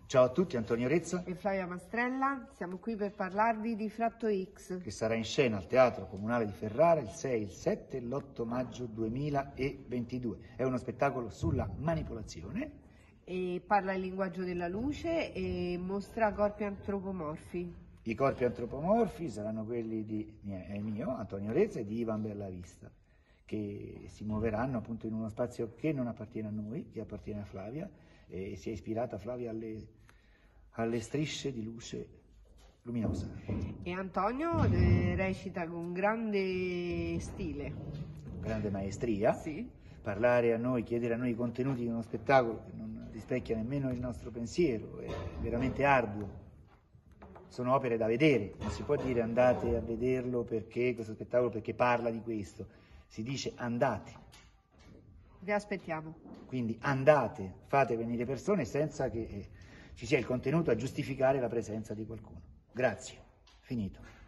Ciao a tutti, Antonio Rezza e Flavia Mastrella, siamo qui per parlarvi di Fratto X, che sarà in scena al Teatro Comunale di Ferrara il 6, il 7 e l'8 maggio 2022. È uno spettacolo sulla manipolazione e parla il linguaggio della luce e mostra corpi antropomorfi. I corpi antropomorfi saranno quelli di mio, Antonio Rezza, e di Ivan Bellavista, che si muoveranno appunto in uno spazio che non appartiene a noi, che appartiene a Flavia, e si è ispirata Flavia alle strisce di luce luminosa. E Antonio recita con grande stile. Con grande maestria. Sì. Parlare a noi, chiedere a noi i contenuti di uno spettacolo che non rispecchia nemmeno il nostro pensiero, è veramente arduo. Sono opere da vedere, non si può dire andate a vederlo perché questo spettacolo, perché parla di questo, si dice andate. Vi aspettiamo. Quindi andate, fate venire persone senza che ci sia il contenuto a giustificare la presenza di qualcuno. Grazie, finito.